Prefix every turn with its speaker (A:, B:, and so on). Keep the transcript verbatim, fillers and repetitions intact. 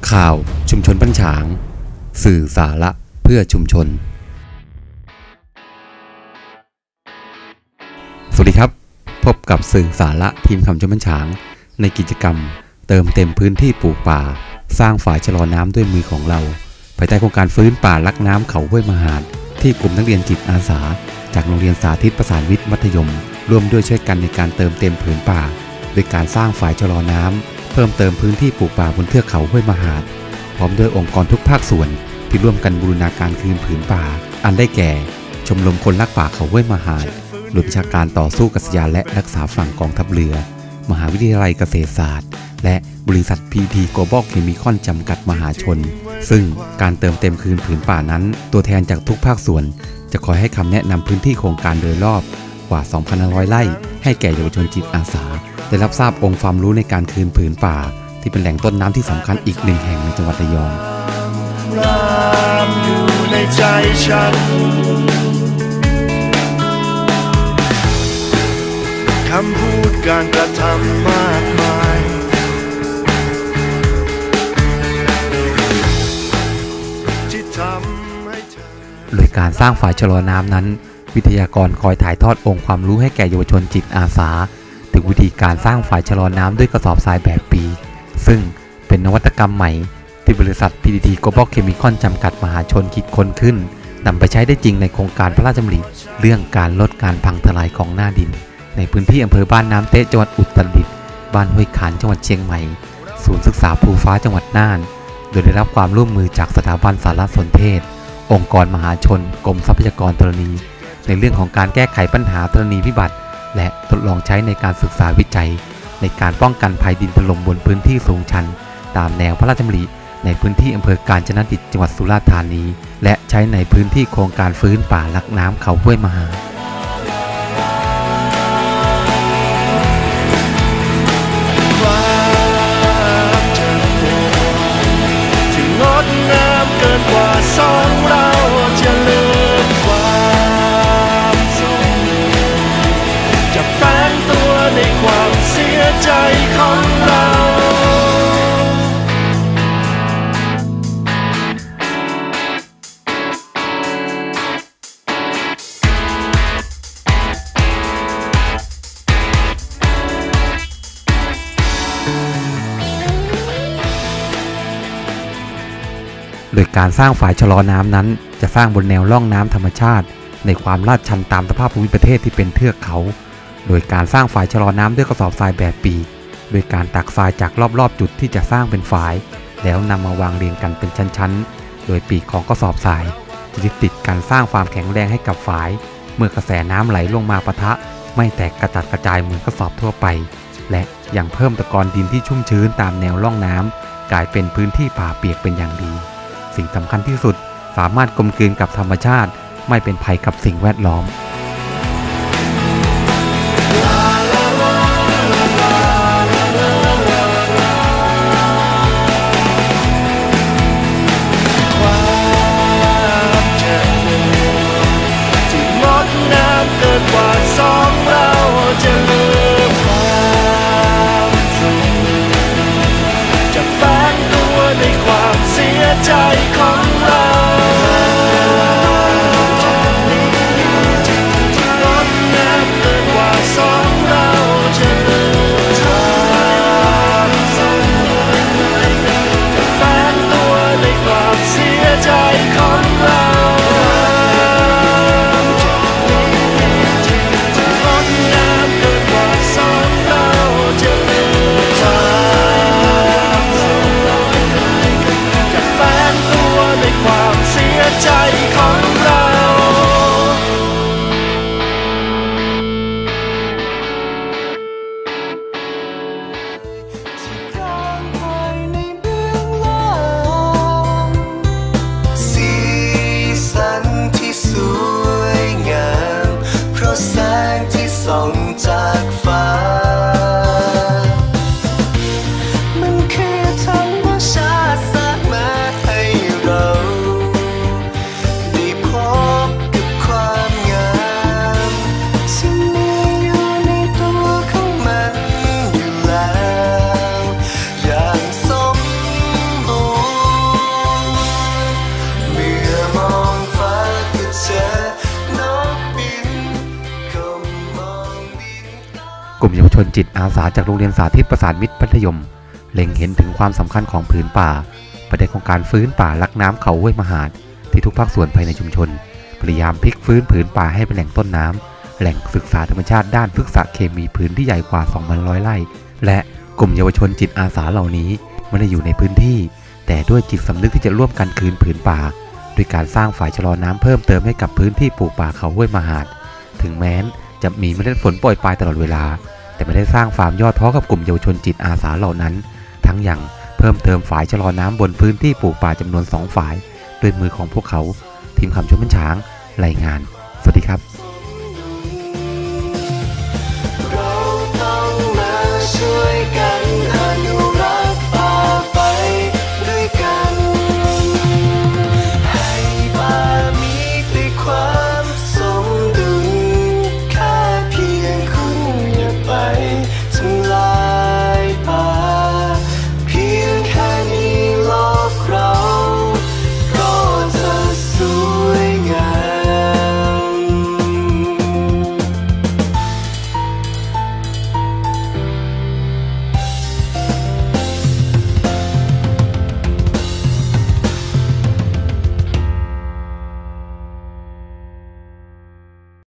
A: ข่าวชุมชนบ้านฉางสื่อสาระเพื่อชุมชนสวัสดีครับพบกับสื่อสาระทีมคำชุมชนบ้านฉางในกิจกรรมเติมเต็มพื้นที่ปลูกป่าสร้างฝายชะลอน้ำด้วยมือของเราภายใต้โครงการฟื้นป่ารักน้ำเขาห้วยมหาดที่กลุ่มนักเรียนจิตอาสาจากโรงเรียนสาธิตประสานวิทย์มัธยมร่วมด้วยช่วยกันในการเติมเต็มผืนป่าโดยการสร้างฝายชะลอน้ำเพิ่มเติมพื้นที่ปลูกป่าบนเทือกเขาห้วยมหาดพร้อมด้วยองค์กรทุกภาคส่วนที่ร่วมกันบูรณาการคืนผืนป่าอันได้แก่ชมรมคนรักป่าเขาห้วยมหาดหน่วยบัญชาการต่อสู้กัษยานและรักษาฝั่งกองทัพเรือมหาวิทยาลัยเกษตรศาสตร์และบริษัท พี ที Global Chemical จำกัดมหาชนซึ่งการเติมเต็มคืนผืนป่านั้นตัวแทนจากทุกภาคส่วนจะคอยให้คำแนะนำพื้นที่โครงการโดยรอบกว่า สองพันห้าร้อย ไร่ให้แก่เยาวชนจิตอาสาได้รับทราบองค์ความรู้ในการคืนผืนป่าที่เป็นแหล่งต้นน้ำที่สำคัญอีกหนึ่งแห่งในจังหวัดระยองรามอยู่ในใจฉันคำพูดการกระทำมากมายที่ทำให้เธอโดยการสร้างฝายชะลอน้ำนั้นวิทยากรคอยถ่ายทอดองค์ความรู้ให้แก่เยาวชนจิตอาสาถึงวิธีการสร้างฝายชะลอน้ำด้วยกระสอบทรายแบบปีซึ่งเป็นนวัตกรรมใหม่ที่บริษัท พี ที Global Chemical จำกัดมหาชนคิดค้นขึ้นนำไปใช้ได้จริงในโครงการพระราชดำริเรื่องการลดการพังทลายของหน้าดินในพื้นที่อำเภอบ้านน้ำเต๊ะจังหวัดอุตรดิตถ์บ้านห้วยขานจังหวัดเชียงใหม่ศูนย์ศึกษาภูฟ้าจังหวัดน่านโดยได้รับความร่วมมือจากสถาบันสารสนเทศองค์กรมหาชนกรมทรัพยากรธรณีในเรื่องของการแก้ไขปัญหาธรณีพิบัติและทดลองใช้ในการศึกษาวิจัยในการป้องกันภัยดินถล่มบนพื้นที่สูงชันตามแนวพระราชดำริในพื้นที่อำเภอกาญจนดิตจังหวัดสุราษฎร์ธานีและใช้ในพื้นที่โครงการฟื้นป่ารักน้ำเขาห้วยมหาดงดงามเกินกว่าสองเราจะลืมความทรงจะแฝงตัวในความเสียใจของเราโดยการสร้างฝายชะลอน้ำนั้นจะสร้างบนแนวร่องน้ำธรรมชาติในความลาดชันตามสภาพภูมิประเทศที่เป็นเทือกเขาโดยการสร้างฝายชะลอน้ำด้วยกระสอบทรายแบบปีกโดยการตักทรายจากรอบๆจุดที่จะสร้างเป็นฝายแล้วนำมาวางเรียงกันเป็นชั้นๆโดยปีกของกระสอบทรายจะยึดติดการสร้างความแข็งแรงให้กับฝายเมื่อกระแสน้ำไหลลงมาปะทะไม่แตกกระจัดกระจายเหมือนกระสอบทั่วไปและยังเพิ่มตะกอนดินที่ชุ่มชื้นตามแนวร่องน้ำกลายเป็นพื้นที่ป่าเปียกเป็นอย่างดีสิ่งสำคัญที่สุดสามารถกลมกลืนกับธรรมชาติไม่เป็นภัยกับสิ่งแวดล้อมใจของเรางดงามเกินกว่าสองเราจะลืมทางแฝงตัวในความเสียใจของเรางดงามเกินกว่าสองเราจะลืมทางในนจิตอาสาจากโรงเรียนสาธิตประสานมิตรมัธยมเล็งเห็นถึงความสำคัญของผืนป่าประเด็นของการฟื้นป่าลักน้ำเขาห้วยมหาดที่ทุกภาคส่วนภายในชุมชนพยายามพลิกฟื้นผืนป่าให้เป็นแหล่งต้นน้ำแหล่งศึกษาธรรมชาติด้านพฤกษเคมีพื้นที่ใหญ่กว่า สองพันหนึ่งร้อย ไร่และกลุ่มเยาวชนจิตอาสาเหล่านี้ไม่ได้อยู่ในพื้นที่แต่ด้วยจิตสำนึกที่จะร่วมกันคืนผืนป่าด้วยการสร้างฝ่ายชะลอน้ำเพิ่มเติมให้กับพื้นที่ปลูกป่าเขาห้วยมหาดถึงแม้นจะมีเมล็ดฝนโปรยปลายตลอดเวลาแต่ไม่ได้สร้างความย่อท้อกับกลุ่มเยาวชนจิตอาสาเหล่านั้นทั้งอย่างเพิ่มเติมฝ่ายชะลอน้ำบนพื้นที่ปลูกป่าจำนวนสองฝ่ายด้วยมือของพวกเขาทีมข่าวชมช้างรายงานสวัสดีครับ